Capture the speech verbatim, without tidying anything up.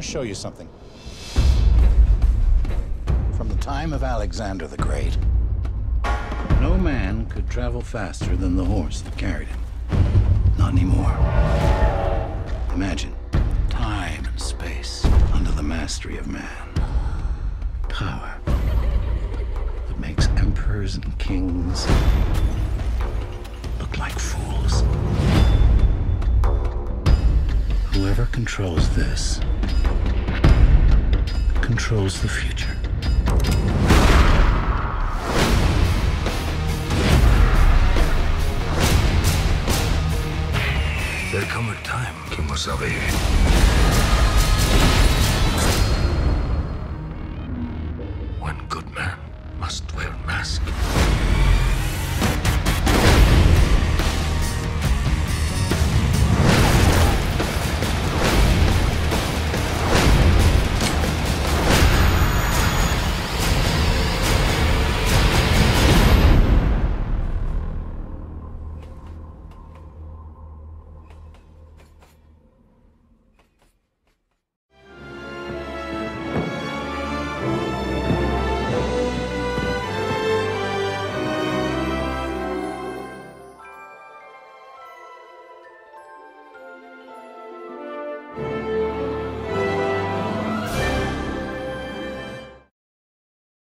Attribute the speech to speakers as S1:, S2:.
S1: to show you something. From the time of Alexander the Great, no man could travel faster than the horse that carried him. Not anymore. Imagine time and space under the mastery of man. Power that makes emperors and kings look like fools. Whoever controls this controls the future.
S2: There come a time que vous savez.